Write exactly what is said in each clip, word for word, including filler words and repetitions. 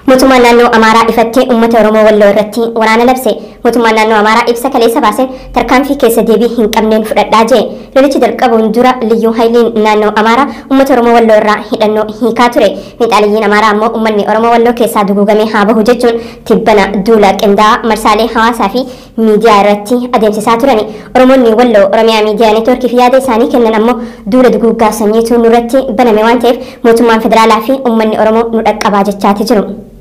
Mootummaan naannoo Amaaraa ifattee uummata Oromoo Walloo irratti waraana labse. Mootummaan naannoo Amaaraa ibsa kaleessa baaseen tarkaanfii keessa deebii hin qabneen fudhadhaa jee. Lolichi jalqabuun dura liyyuu hayliin naannoo Amaaraa uummata Oromoo Walloo irraa hidhannoo hiikaa ture. Miixaaliyyiin Amaaraa ammoo uummanni Oromoo Walloo keessaa duguugamee haa bahu jechuun tibbana duula qindaa'aa marsaalee hawaasaa fi miidiyaa irratti adeemsisaa turani. Oromoonni Walloo Oromiyaa miidiyaa neetwoorkii fi yaada isaanii kennan ammoo duula duguuggaa sanyiitu nurratti baname waan ta'eef mootummaan federaalaa fi uummanni Oromoo nu dhaqqabaa jechaati jiru.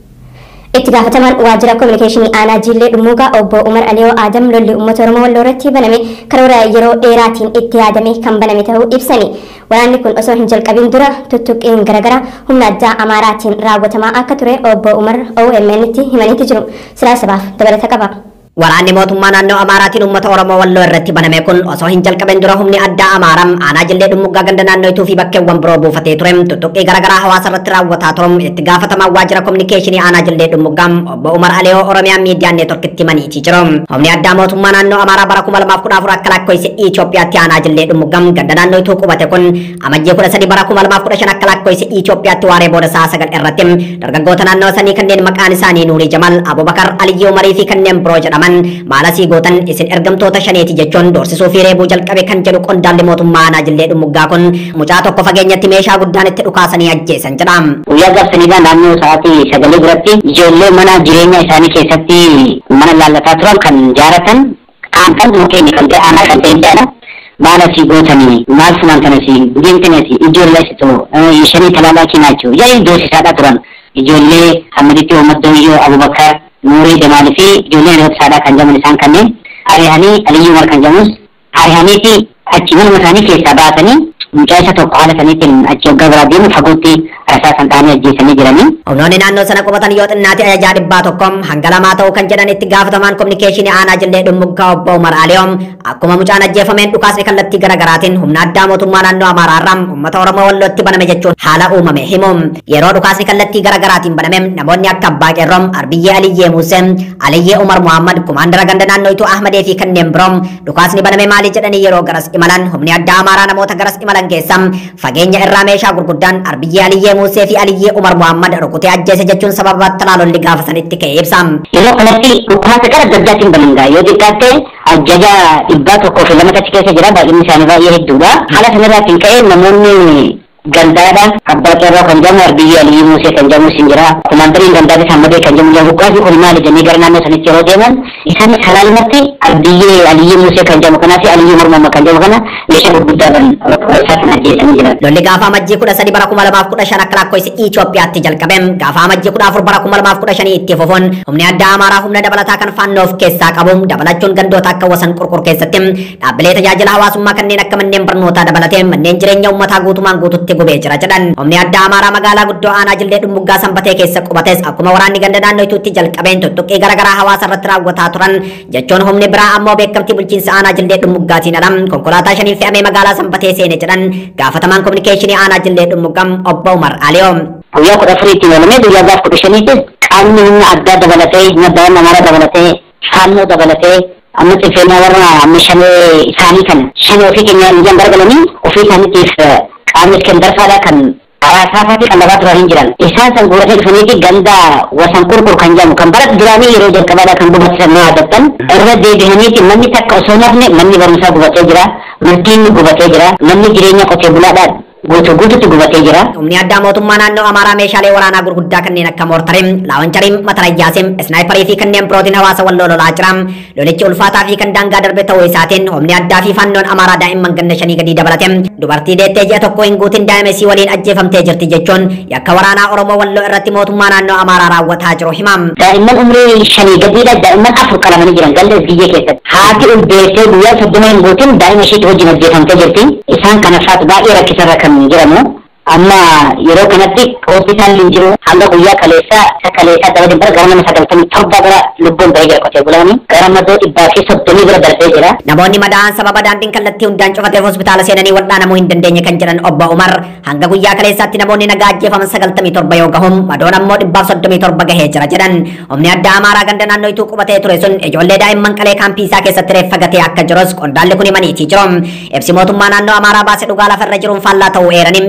Itti gaafatamaan waajjira kominikeeshinii aanaa Jillee Dhummuugaa obbo Umar Aliyoo Aadam lolli uummata Oromoo Walloo irratti baname karoora yeroo dheeraatiin itti yaadame kan baname ta'uu ibsani. Waraanni kun osoo hin jalqabin dura tuttuqqiin garaagaraa humna addaa Amaaraatiin raawwatamaa akka ture obbo Umar O M N tti himaniitti jiru. Silaa sabaaf dabalata qaba. Waraanni mootummaa naannoo Amaaraatiin uummata Oromoo Walloo irratti baname kun osoo hin jalqabin dura humni addaa Amaaraa aanaa Jillee Dhummuugaa ganda naannoo Ituu fi bakkeewwan biroo buufatee ture tuttuqqii garaagaraa hawaasa irratti raawwataa ture. Itti gaafatamaa waajjira kominikeeshinii aanaa Jillee Dhummuugaa obbo Umar Aliyoo Oromiyaa miidiyaa neetwoorkiitti himaniitii jiru. Humni addaa mootummaa naannoo Amaaraa bara kuma lamaaf kudha afur akka lakkoofsa Itoophiyaatti aanaa Jillee Dhummuugaa ganda naannoo Ituu qubate kun amajjii kudha sadii bara kuma lamaaf kudha shan akka lakkoofsa Itoophiyaatti waaree booda sa'a sagal irratti dargaggoota naannoo sanii kanneen maqaan isaanii Nuurii Jamal, Abubakar, Aliyyoo Umarii fi kanneen biroo jedhaman maalasii gootan isin ergamtoota shaneeti jechuun doorsisuu fi reebuu jalqabe kan jedhu qondaalli mootummaa aanaa Jillee Dhummuugaa kun mucaa tokko fageenyatti meeshaa guddaan itti dhukaasanii ajjeesan jedha. Guyyaa gaafsanidha naannoo sa'aatii sagalee biratti ijoollee mana jireenya isaanii keessatti mana laallataa turan kan jaaratan qaanqan mukkeen kan ta'e aanaa kan ta'e jedha. Maalasii gootanii maal funaantanasi deemtanasi ijoollee situ shanii talaalaa kinaachuu jedhanii doorsisaadha turan. Ijoollee Hamaditti Uummaddoyyoo Abubakar Nuurii Jamal fi ijoolleen yeroo saadhaa kan jedhaman isaan kanneen Arihanii Aliyyuu Umar kan jedhamus Arihanii fi achi manuma isaanii keessaa baasanii mucaa isa tokko haala saniitiin achi waggaa biraa deemu fagootti rasaasan ta'anii ajjeesanii jiranii. Humnoonni naannoo sana qubatan yoo xinnaate ajajaa dhibbaa tokkoom hanga lamaa ta'uu kan jedhan itti gaafatamaan kominikeeshinii aanaa Jillee Dhummuugaa obbo Umar Aliyoom akkuma mucaan ajjeefameen dhukaasni kallattii garaagaraatiin humna addaa mootummaa naannoo Amaaraarraa uummata Oromoo Wallootti baname jechuun haala uumame himu. Yeroo dhukaasni kallattii garaagaraatiin baname namoonni akka Abbaa Qeerroom, Arbiyyee Aliyyee Musee, Aliyyee Umar Muhammad, Kumaandara ganda naannoo Ituu Ahmadee fi kanneen biroom dhukaasni baname maali jedhanii yeroo garas imalan humni addaa Amaaraa namoota garas imalan keessaa fageenya irraa meeshaa gurguddaan Arbiyyee Aliyyee Musee fi Aliyyee Umar Muhammad rukutee ajjeese jechuun sababa talaalolli gaafa sanitti ka'ee ibsa. Yeroo kanatti dhukaasa gara daddaatiin balangaa yoo xiqqaatte ajaja dhibbaa tokkoo fi lama achi keessa jira baay'inni isaanii baay'ee hedduudha. Haala sanarraatiin ka'ee namoonni gandaadha Abbaa Qeerroo kan jedhamu Arbiyyee Aliyyee Musee kan jedhamu sin jira. Kumaandariin gandaadha Hammadee kan jedhamu jedhamu dhukaasni kun maali jennee gara naannoo sanitti yeroo deeman isaanis halaalumatti Arbiyyee Aliyyee Musee kan jedhamu kanaa fi Aliyyee Umar Muhammad kan jedhamu kana meeshaa gurguddaadhaan isaatiin ajjeesanii jiran. Lolli gaafa amajjii kudha sadii bara kuma lamaaf kudha shan akka lakkoofsa Itoophiyaatti jalqabe gaafa amajjii kudha afur bara kuma lamaaf kudha shanii itti fufuun humni addaa Amaaraa humna dabalataa kan faannoo of keessaa qabu dabalachuun gandoota akka wasan qurqur keessatti dhaabbilee tajaajila hawaasummaa kanneen akka manneen barnootaa dabalatee manneen jireenya uummataa guutumaan guututti gubee jira jedhan. Humni addaa Amaaraa magaalaa guddoo aanaa Jillee Dhummuugaa Sanbatee keessa qubates akkuma waraanni ganda naannoo Ituutti jalqabeen tuttuqqii garaagaraa hawaasa irratti raawwataa turan jechuun humni biraa ammoo beekamtii bulchiinsa aanaa Jillee Dhummuugaatiin alam konkolaataa shaniin fe'amee magaalaa Sanbatee seene jedhan gaafatamaan kominikeeshinii aanaa Jillee Dhummuugaa obbo Umar Aliyoom. Guyyaa kudha afuriitti malamee guyyaa gaaf kudha shaniitti qaamni humna addaa dabalatee humna addaa Amaaraa dabalatee faannoo dabalatee amma xiffeenyaa warra amma shanee isaanii kana shanee ofii keenya ijaan gargalanii ofii isaaniitiif qaamni kendarfaadha kan hawaasaa fi kan lafaa turanii jiran. Isaan san guuratee dhufaniiti ganda wasan qurqur kan jedhamu kan bara duraanii yeroo jalqabaadha kan gubatan nama adattan irra deebi'aniiti manni takka osoo nafne manni barumsaa gubatee jira, manni gubatee jira, manni jireenya qotee bulaadhaan guutuu guutuutti gubatee jira. Humni addaa mootummaa naannoo Amaaraa meeshaalee waraanaa gurguddaa kanneen akka moortariin, laawanchariin, matarayyaasiin, isnaayiparii fi kanneen birootiin hawaasa Walloo lolaa jira. Lolichi ulfaataa fi kan daangaa darbe ta'uu isaatiin humni addaa fi faannoon Amaaraa daa'imman ganna shanii gadi dabalate dubartii deettee ji'a tokko hin guutin daa'imesii waliin ajjeefamtee jirti jechuun yakka waraanaa Oromoo Walloo irratti mootummaa naannoo Amaaraa raawwataa jiru hima. Daa'imman umrii shanii gadiidha daa'imman afur qalamanii jiran galda biyya keessatti. Haati ulbeessee guyyaa soddoma hin guutin daa'ima isheetti wajjin ajjeefamtee jirti. Isaan kana faatu baay'ee rakkisarra kan jiramu amma yeroo kanatti hospitaalli jiru hanga guyyaa kaleessaa isa kaleessaa daba dhibba gara nama sagaltamii torba gara lubbuun bahee jira qotee bulaanii gara madoo dhibbaa fi soddomii bira darbee jira. Namoonni madaa'an sababa daandiin kallattii hundaan cufateef hospitaala seenanii wal'aanamuu hin dandeenye kan jedhan obbo Umar hanga guyyaa kaleessaatti namoonni nagaa ajjeefaman sagaltamii torba yoo gahum madoon ammoo dhibbaaf soddomii torba gahee jira jedhan. Humni addaa Amaaraa ganda naannoo Ituu qubatee ture sun ijoollee daa'imman qalee kaampii isaa keessatti reeffa gatee akka jirus qondaalli kun himaniitii jiru. Ibsi mootummaa naannoo Amaaraa baase dhugaa lafarra jiruun faallaa ta'uu eeraniin ibsichi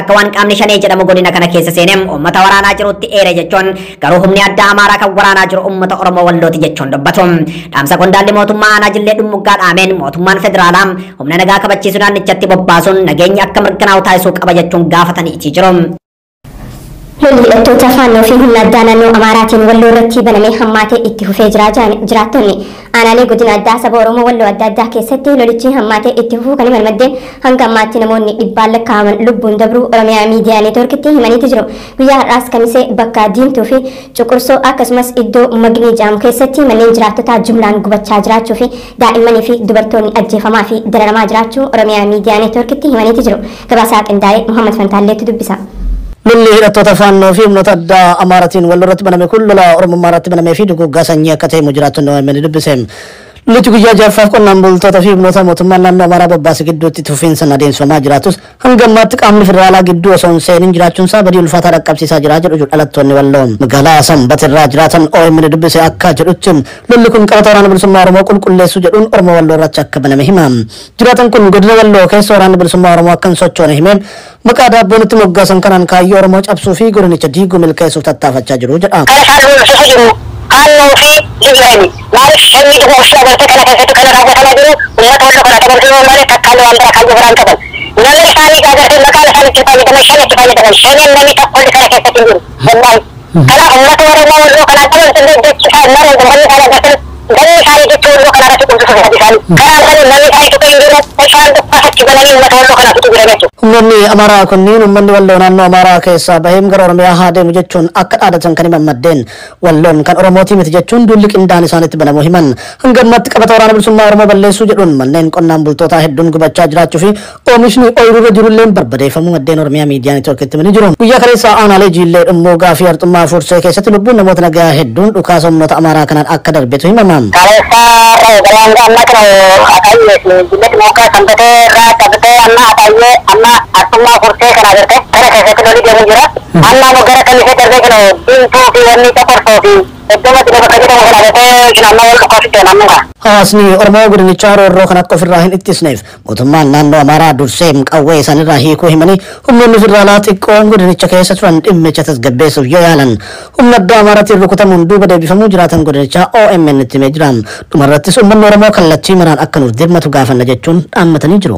akka waan qaamni shanee jedhamu godina kana keessa seenem ummata waraanaa jirutti eere jechuun garuu humni addaa amaaraa kan waraanaa jiru ummata oromoo wallooti jechuun dubbatu. Dhaamsa qondaalli mootummaa aanaa jillee dhummuggaa dhaameen mootummaan federaalaa humna nagaa kabachiisuu naannichatti bobbaasuun nageenya akka mirkanaa'u taasisuu qaba jechuun gaafatanii jiru. Lolli hidhattoota faannoo fi humna addaa naannoo Amaaraatiin walloo irratti banamee hammaatee itti fufee jiraattonni aanaalee godina addaa saba Oromoo walloo adda addaa keessatti lolichi hammaatee itti fufuu kan himan maddeen hanga ammaatti namoonni dhibbaan lakkaa'aman lubbuun dabruu Oromiyaa miidiyaa neetwoorkitti himaniiti jiru. Guyyaa har'aas kamisee bakka Diimtuu fi Cuqursoo akkasumas iddoo Magnii Jaam keessatti manneen jiraattotaa jumlaan gubachaa jiraachuu fi daa'immanii fi dubartoonni ajjeefamaa fi dararamaa jiraachuu Oromiyaa miidiyaa neetwoorkitti himaniiti jiru. Gabaasaa qindaa'ee Muhammad Fantaalleetu dubbisa. Lolli hidhattoota faannoo fi humnoota addaa Amaaraatiin wal irratti baname kun lola Oromummaa irratti banamee fi duguuggaa sanyii akka ta'e jiraattonni O M N dubbise. Lolichi guyyaa ja'affaaf qonnaan bultoota fi humnoota mootummaa naannoo Amaaraa bobbaase gidduutti fufiinsaan adeemsifamaa jiraatus hanga ammaatti qaamni federaalaa gidduu osoo hin seeniin jiraachuun isaa badii ulfaataa dhaqqabsiisaa jira jedhu dhalattoonni walloo. Magaalaa Sanbata irraa jiraatan O M N dubbise akka jedhutti lolli kun qabata waraana bilisummaa Oromoo qulqulleessuu jedhuun Oromoo walloo irratti akka baname hima. Jiraatan kun godina walloo keessa waraanni bilisummaa Oromoo akka hin sochoone himeen maqaa daabboon itti moggaasan kanaan kaayyoo Oromoo cabsuu fi godinicha diiguu milkeessuuf tattaafachaa jiru jedha. Kalau fi Ibrahim, mari kami juga usia bertekan akan satu kali rakyat sama dulu, umat orang kalau teman dulu mari tak kalau antara kayu berantakan. Nanti kami agar kita kalau kami kita ini dengan syariat kita ini dengan syariat nanti tak boleh kalau kita tinggal. Benar. Kalau umat orang mau dulu kalau teman sendiri kita mari kembali kalau kita dari kali itu dulu kalau kita untuk sesuatu kali. Kalau kali nanti kali kita tinggal, saya untuk pasal juga nanti umat orang kalau kita tinggal itu. Ummanni Amaaraa kunniin ummanni walloo naannoo Amaaraa keessaa baheem gara Oromiyaa haa deemu jechuun akka dhaadatan kan himan maddeen walloon kan Oromootii miti jechuun duulli qindaa'an isaanitti banamu himan hanga ammaatti qabata waraana bilisummaa Oromoo balleessuu jedhuun manneen qonnaan bultootaa hedduun gubachaa jiraachuu fi oomishni ooyiruu jirulleen barbadeeffamuu maddeen Oromiyaa miidiyaa neetwoorkitti himanii jiru. Guyyaa kaleessaa aanaalee Jiillee Dhummoogaa fi Arxummaa Fursee keessatti lubbuun namoota nagaa hedduun dhukaasa humnoota Amaaraa kanaan akka darbetu himama. Kaleessaa galaan amma kana akayyee Jiillee Dhummoogaa Sanbatee irraa qabatee amma akayyee amma Arxummaa Fursee kana agartee kana keessatti lolli deemu jira. Amma nu gara kamisee darbee kana Diimtuu fi wanni Coqorsoo fi iddoo bakka jedhamu kana agartee kana amma wal dhukkoofitti namuudha. Hawaasni Oromoo godinichaa roorroo kanatti ofirraa hin ittisneef mootummaan naannoo Amaaraa dursee qawwee isaanirraa hiikuu himanii humnoonni federaalaa xiqqoon godinicha keessa turan dhimmicha tasgabbeessuuf yoo yaalan humna addaa Amaaraatiin rukutamuun duuba deebifamuu jiraatan godinichaa O M N itti himee jiran dhumarrattis uummanni Oromoo kallattii maraan akka nuuf dirmatu gaafanna jechuun dhaammatanii jiru.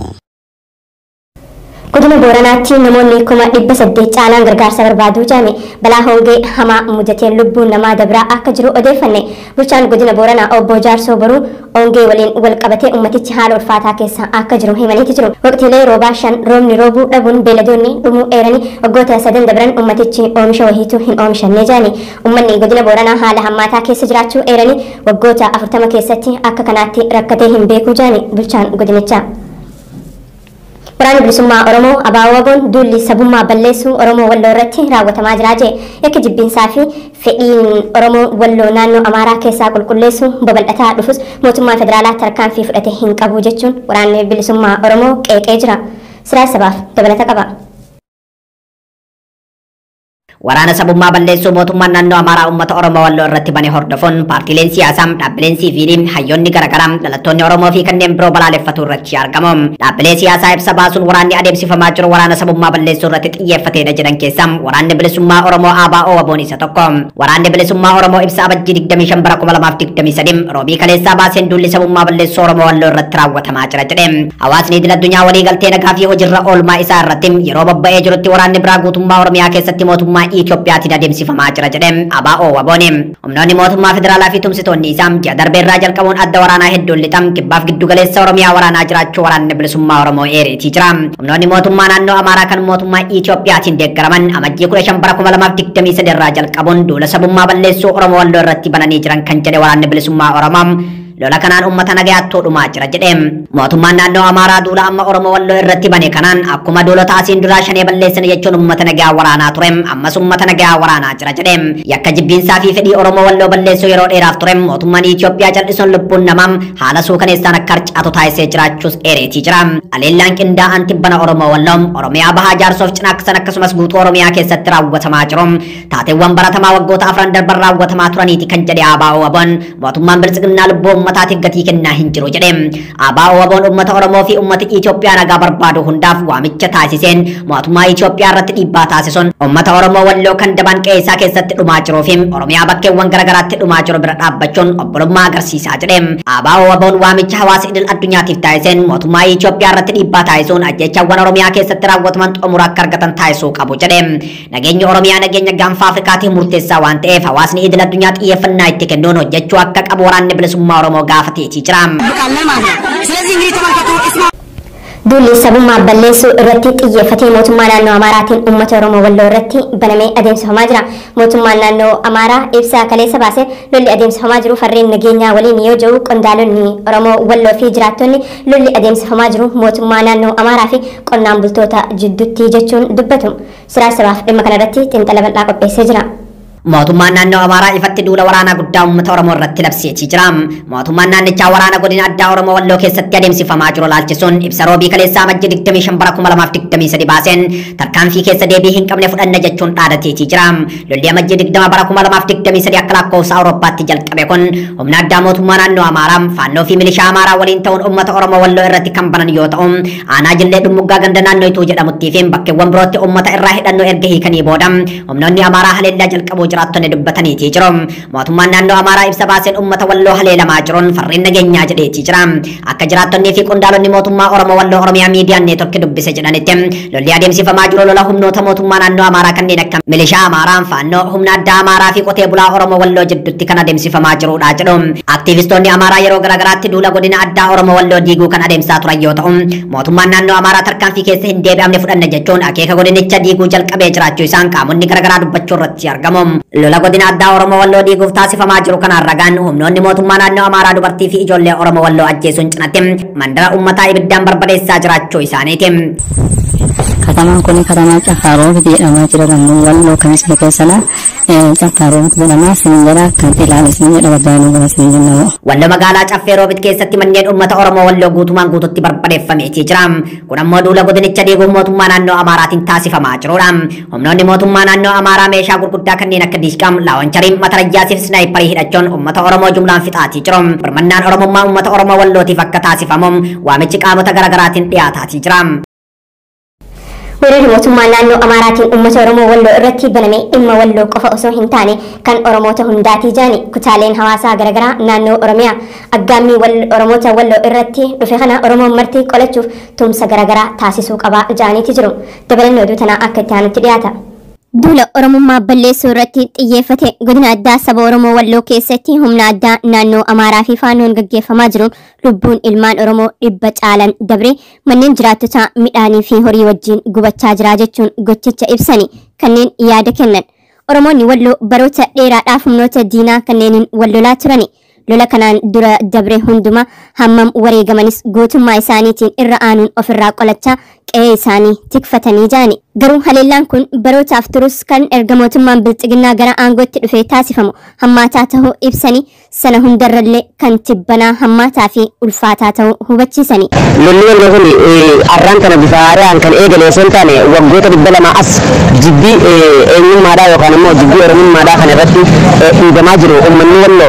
Godina Booranaatti namoonni kuma dhibba saddeet caalaan gargaarsa barbaaduu jaame balaa hongee hamaa mudateen lubbuun namaa dabraa akka jiru odeeffanne. Bulchaan godina Booranaa obbo Jaarsoo Boruu hongee waliin wal qabatee ummatichi haala ulfaataa keessa akka jiru himaniiti jiru. Waqtiilee roobaa shan roobni roobuu dhabuun beeladoonni dhumuu eeranii waggoota sadan dabran ummatichi oomisha wahiituu hin oomishanne jaani. Ummanni godina Booranaa haala hammaataa keessa jiraachuu eeranii waggoota afurtama keessatti akka kanaatti rakkatee hin beeku jaani bulchaan godinichaa. Waraanni bilisummaa Oromoo Abaawoon duulli sabummaa balleessuu Oromoo walloo irratti raawwatamaa jira jee yakki jibbinsaa fi fedhiin Oromoo walloo naannoo Amaaraa keessaa qulqulleessuu babal'ataa dhufus mootummaa federaalaa tarkaanfii fudhate hin qabu jechuun waraanni bilisummaa Oromoo qeeqee jira. Siraa sabaaf dabalata qaba. Waraana sabummaa balleessuu mootummaan naannoo Amaaraa uummata Oromoo walloo irratti bane hordofuun paartiileen siyaasaa dhaabbileen siiviilii hayyoonni garaagaraa dhalattoonni Oromoo fi kanneen biroo balaaleffatu irratti argamu. Dhaabbilee siyaasaa ibsa baasuun waraanni adeemsifamaa jiru waraana sabummaa balleessuu irratti xiyyeeffateedha jedhan keessaa waraanni bilisummaa Oromoo A B O waboon isa tokko. Waraanni bilisummaa Oromoo ibsa abajjii digdamii shan bara kuma lamaaf digdamii sadii roobii kaleessaa baaseen duulli sabummaa balleessuu Oromoo walloo irratti raawwatamaa jira jedhe. Hawaasni idil addunyaa walii galtee nagaa fi hojiirra oolmaa isaa irratti yeroo bobba'ee jirutti waraanni biraa guutummaa Oromiyaa keessatti mootummaa Itoophiyaatiin adeemsifamaa jira jedhe A B O wabooni. Humnoonni mootummaa federaalaa fi tumsitoonni isaa ji'a darbeerraa jalqabuun adda waraanaa hedduun lixam kibbaaf giddu galeessa Oromiyaa waraanaa jiraachuu waraanni bilisummaa Oromoo eereetii jira. Humnoonni mootummaa naannoo Amaaraa kan mootummaa Itoophiyaatiin deeggaraman amajjii kudha shan bara kuma lamaaf digdamii sadii irraa jalqabuun duula sabummaa balleessuu Oromoo walloo irratti bananii jiran kan jedhe waraanni bilisummaa Oromoo. Lola kanaan ummata nagayaattuu dhumaa jira jedhe. Mootummaan naannoo Amaaraa duula amma Oromoo walloo irratti bane kanaan akkuma duulota asiin duraa shanee balleessine jechuun ummata nagaa waraanaa ture ammas ummata nagaa waraanaa jira jedhe. Yakka jibbinsaa fi fedhii Oromoo walloo balleessuu yeroo dheeraaf ture mootummaan Itoophiyaa jal'isuun lubbuun namaa haala suukaneessaan akka harcaatu taasisee jiraachuus eereetii jira. Aleellaan qindaa'aan tibbana Oromoo walloo Oromiyaa bahaa jaarsoof cinaaksan akkasumas guutuu Oromiyaa keessatti raawwatamaa jiru. Taateewwan baratamaa waggoota afran darban raawwatamaa turaniiti kan jedhe A B O waboon mootummaan bilisiginnaa lubbuu ummataatiif gatii kennaa hin jiru jedhe. Abaa waboon ummata Oromoo fi ummata Itoophiyaa nagaa barbaadu hundaaf waamicha taasiseen mootummaa Itoophiyaa irratti dhiibbaa taasisuun ummata Oromoo Walloo kan dabaan qeessaa keessatti dhumaa jiruu fi Oromiyaa bakkeewwan garaagaraatti dhumaa jiru bira dhaabbachuun obbolummaa agarsiisaa jedhe. Abaa waboon waamicha hawaasa idil addunyaatiif taasiseen mootummaa Itoophiyaa irratti dhiibbaa taasisuun ajjechaawwan Oromiyaa keessatti raawwataman xumura akka argatan taasisuu qabu jedhe. Nageenya Oromiyaa nageenya gaanfa Afrikaatiif murteessaa waan ta'eef hawaasni idil addunyaa xiyyeeffannaa itti kennuun hojjechuu akka qabu waraanni bilisummaa Oromoo gaafateetii jira. Duulli sabummaa balleessuu irratti xiyyeeffatee mootummaa naannoo Amaaraatiin uummata Oromoo Walloo irratti banamee adeemsifamaa jira. Mootummaan naannoo Amaaraa ibsa kaleessa baasee lolli adeemsifamaa jiru farreen nageenyaa waliin yoo jiru qondaalonni Oromoo Walloo fi jiraattonni lolli adeemsifamaa jiru mootummaa naannoo Amaaraa fi qonnaan bultoota jidduutti jechuun dubbatu. Siraa sabaaf dhimma kanarratti xiinxala bal'aa qopheessee jira. Mootummaan naannoo Amaaraa ifatti duula waraanaa guddaa uummata Oromoo irratti labseetii jira. Mootummaan naannichaa waraana godina addaa Oromoo Walloo keessatti adeemsifamaa jiru laalchisuun ibsa roobii kaleessaa majjii digdamii shan bara kuma lamaaf digdamii sadi baaseen tarkaanfii keessa deebii hin qabne fudhanna jechuun dhaadateetii jira. Lolli majjii digdama bara kuma lamaaf digdamii sadi akka lakkoofsa Awurooppaatti jalqabe kun humna addaa mootummaa naannoo Amaaraa faannoo fi milishaa Amaaraa waliin ta'uun uummata Oromoo Walloo irratti kan banan yoo ta'u aanaa jillee Dhummuggaa ganda naannoo Ituu jedhamuttii fi bakkeewwan birootti uummata irraa hidhannoo erga hiikanii booda humnoonni Amaaraa haleellaa jalqabuu jiraattonni dubbataniitii jiru. Mootummaan naannoo Amaaraa ibsa baaseen uummata Walloo haleelamaa jiruun farreen nageenyaa jedheetii jira. Akka jiraattonnii fi qondaalonni mootummaa Oromoo Walloo Oromiyaa miidiyaan neetworkii dubbise jedhanitti lolli adeemsifamaa jiru lola humnoota mootummaa naannoo Amaaraa kanneen akka milishaa Amaaraa faannoo humna addaa Amaaraa fi qotee bulaa Oromoo Walloo jidduutti kan adeemsifamaa jirudha jedhu. Aktiivistoonni Amaaraa yeroo garaagaraatti duula godina addaa Oromoo Walloo diiguu kan adeemsaa turan yoo ta'u mootummaan naannoo Amaaraa tarkaanfii keessa hin deebi'amne fudhanna jechuun akeeka godinicha diiguu jalqabee jiraachuu isaan qaamonni garaagaraa dubbachuu irratti argamu. Lola godina addaa Oromoo Walloo diiguuf taasifamaa jiru kanaan ragaan humnoonni mootummaa naannoo Amaaraa dubartii fi ijoollee Oromoo Walloo ajjeesuun cinatti mandara uummataa ibiddaan barbadeessaa jiraachuu isaaniiti. Katamaan kun katamaa Caffaaroo jedhamaa jira lammuu Walloo kanis keessadha. Caffaaroo jedhamaa sinjala kan ilaalu sinjala baddaanuu gara sinjala. Walloo magaalaa Caffeeroo keessatti manneen uummata Oromoo Walloo guutumaan guututti barbadeeffameetii jira. Kun ammoo duula godinicha diiguuf mootummaa naannoo Amaaraatiin taasifamaa jirudha. Humnoonni mootummaa naannoo Amaaraa meeshaa gurguddaa kanneen akka diishqaam, laawanchariin, matarajjaasiif snaayiparii hidhachuun uummata Oromoo jumlaan fixaatii jiru. Birmannaan Oromummaa uummata Oromoo Wallootiif akka taasifamu waamichi qaamota garaagaraatiin dhiyaataatii jira. Weerarri mootummaa naannoo Amaaraatiin uummata Oromoo Walloo irratti baname dhimma Walloo qofa osoo hin taane kan Oromoota hundaatii jaani kutaaleen hawaasaa garaagaraa naannoo Oromiyaa aggaammii Oromoota Walloo irratti dhufe kana Oromoon marti qolachuuf tumsa garaagaraa taasisuu qaba jaaniiti jiru. Dabalanni oduu tanaa akka itti aanutti dhiyaata. Duula Oromummaa balleessuu irratti xiyyeeffate godina addaa saba Oromoo Walloo keessatti humna addaa naannoo Amaaraa fi faannoon gaggeeffamaa jiruun lubbuun ilmaan Oromoo dhibba caalan dabre manneen jiraattota midhaanii fi horii wajjin gubachaa jira jechuun gochicha ibsani kanneen yaada kennan. Oromoonni Walloo baroota dheeraadhaaf humnoota diinaa kanneeniin wallolaa turani. Lola kanaan dura dabre hunduma hammam wareegamanis gootummaa isaaniitiin irra aanuun ofirraa qolachaa qe'ee isaanii tikfatanii jaani. Garuu haleellaan kun barootaaf turus kan erga mootummaan bilxiginnaa gara aangootti dhufee taasifamu hammaataa ta'uu ibsanii sana hundarrallee kan tibbanaa hammaataa fi ulfaataa ta'uu hubachiisani. Lolli walloo kun arraan kana bifa haaraan kan eegale osoo hin taane waggoota dhibba lama as jibbii eenyummaadhaa yookaan immoo jibbii oromummaadhaa kana irratti dhiibamaa jiru uummanni walloo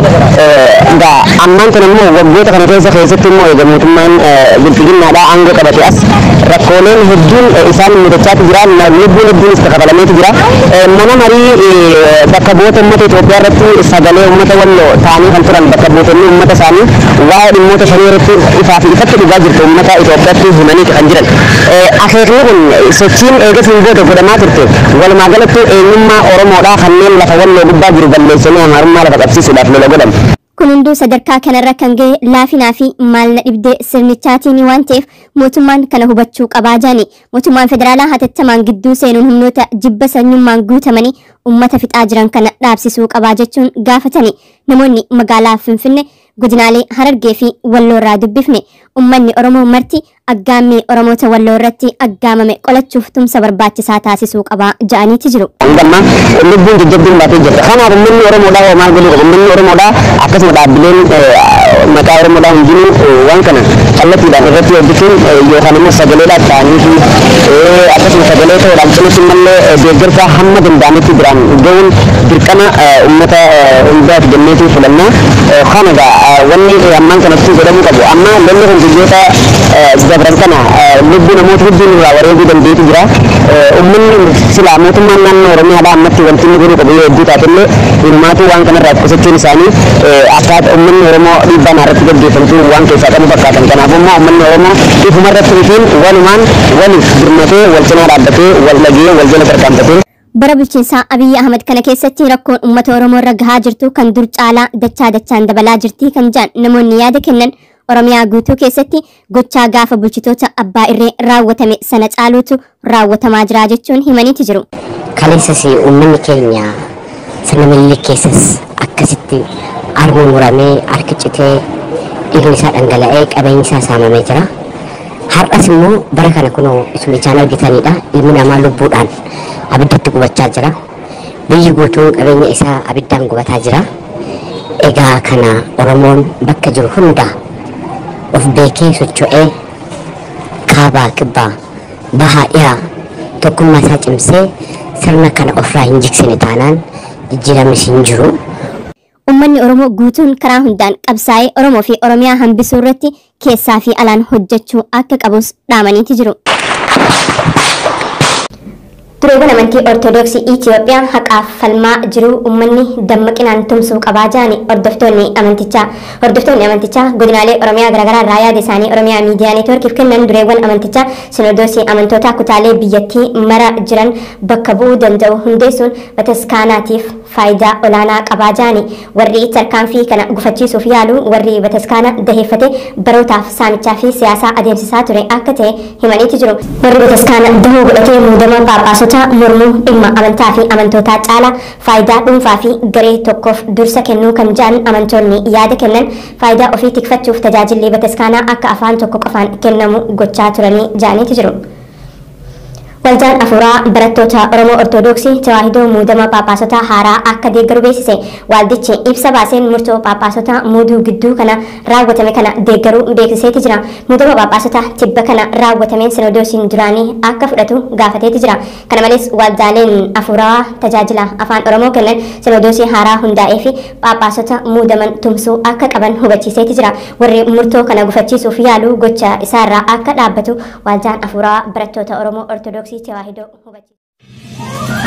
egaa ammaan kana immoo waggoota kana keessa keessatti immoo egaa mootummaan bilxiginnaadhaa aangoo qabate as rakkooleen hedduun isaan mudachaa jiran lubbuun hedduun itti kabalameetu jira. Mana marii bakka bu'oota uummata Itoophiyaa irratti sagalee uummata Walloo ta'anii kan turan bakka bu'ootonni uummata isaanii waa'ee dhimmoota shanii irratti ifaa fi ifatti dhugaa jirtu uummata Itoophiyaatti himanii kan jiran. Akeekni kun sochiin eegasiin booda godhamaa turte walumaa galatti eenyummaa Oromoodhaa kanneen lafa Walloo gubbaa jiru balleessanii amaarummaa lafa qabsiisuudhaaf lola godhan. Kun hunduu sadarkaa kanarra kan ga'e laafinaa fi maalna dhibdee sirnichaatiin waan ta'eef mootummaan kana hubachuu qabaa jaani. Mootummaan federaalaa hatattamaan gidduu seenuun humnoota jibba sanyummaan guutamanii uummata fixaa jiran kana dhaabsisuu qabaa jechuun gaafatani. Namoonni magaalaa Finfinnee godinaalee Harargee fi Walloo irraa dubbifne uummanni Oromoo marti aggaammii Oromoota Walloo irratti aggaamame qolachuuf tumsa barbaachisaa taasisuu qabaa ja'aniiti jiru. Amma lubbuun jajjabduun baatee jirta. Kanaaf uummanni Oromoodhaa maal godhu uummanni Oromoodhaa akkasuma dhaabbileen maqaa Oromoodhaan hundinuu waan kana kallattiidhaan irratti hojjechuun yookaan immoo sagaleedhaan ta'anii fi akkasuma sagalee ta'uudhaan cimsuun mallee deeggarsa hamma danda'ametti biraan ga'uun dirqama uummata hundaaf jenneetii filannaa. Kana egaa wanni ammaan kanatti godhamuu qabu. Amma lolli kun biyyoota dabran kana lubbuu namoota hedduun irraa wareeguu dandeetu jira. Uummanni silaa mootummaan naannoo Oromiyaadhaa ammatti wanti inni godhuu qabu yoo hedduu taatellee hirmaatuu waan kanarraa qusachuun isaanii akkaataa uummanni Oromoo dhiibbaan irratti gaggeeffamtu waan keessaa qabu fakkaatan. Kanaafuu immoo uummanni Oromoo ifumarratti dhufiin walumaan waliif birmatee wal cinaa dhaabbatee wal dhagee wal jala tarkaanfatee. Bara bulchiinsaa Abiyyi Ahmad kana keessatti rakkoon uummata Oromoo irra gahaa jirtu kan dur caalaa dachaa dachaan dabalaa jirti kan jedhan namoonni yaada kennan Oromiyaa guutuu keessatti gochaa gaafa bulchitoota abbaa irree raawwatame sana caaluutu raawwatamaa jira jechuun himaniiti jiru. Kaleessas uummanni keenya sirna Minilik keessas akkasitti armuun muramee harki citee dhiigni isaa dhangala'ee qabeenyi isaa saamamee jira. Har'as immoo bara kana kunoo isin ijaan argitanidha. Ilmi namaa lubbuudhaan abiddatti gubachaa jira. Biyyi guutuun qabeenya isaa abiddaan gubataa jira. Egaa kana Oromoon bakka jiru hunda of beekee socho'ee kaabaa kibbaa bahaa dhiyaa tokkummaa isaa cimsee sirna kana ofirraa hin jigsine taanaan jijjiiramni hin jiru. Uummanni Oromoo guutuun karaa hundaan qabsaa'ee Oromoo fi Oromiyaa hambisuu irratti keessaa fi alaan hojjechuu akka qabus dhaamaniiti jiru. Dureewwan amantii Ortoodooksii Itoophiyaa haqaaf falmaa jiru uummanni dammaqinaan tumsuu qabaa jedhani hordoftoonni amantichaa. Hordoftoonni amantichaa godinaalee Oromiyaa garaagaraa irraa yaada isaanii Oromiyaa miidiyaa neetwoorkiif kennan dureewwan amantichaa sinodoosii amantoota kutaalee biyyattii mara jiran bakka bu'uu danda'u hundeessuun bataskaanaatiif faayidaa olaanaa qabaa jedhani. Warri tarkaanfii kana gufachiisuuf yaalu warri bataskaana daheeffate barootaaf saamichaa fi siyaasaa adeemsisaa ture akka ta'e himaniiti jiru. Warri bataskaana dahoo godhatee muudama phaaphaasota mormuu dhimma amantaa fi amantootaa caalaa faayidaa dhuunfaa fi garee tokkoof dursa kennuu kan jedhan amantoonni yaada kennan faayidaa ofii tikfachuuf tajaajilli bataskaanaa akka afaan tokko qofaan kennamu gochaa turanii jedhaniiti jiru. Waldaan afuuraa barattoota Oromoo Ortoodooksii tawaahidoo muudama phaaphaasota haaraa akka deeggaru beeksise. Waldichi ibsa baaseen murtoo phaaphaasota muuduu gidduu kana raawwatame kana deeggaruu beeksiseeti jira. Muudama phaaphaasota tibba kana raawwatameen sinodoosiin duraanii akka fudhatu gaafateeti jira. Kana malees waldaaleen afuuraa tajaajila afaan Oromoo kennan sinodoosii haaraa hundaa'ee fi phaaphaasota muudaman tumsuu akka qaban hubachiiseeti jira. Warri murtoo kana gufachiisuuf yaalu gocha isaarraa akka dhaabbatu waldaan afuuraa barattoota Oromoo Ortoodooksii tawaahidoo hubachiise.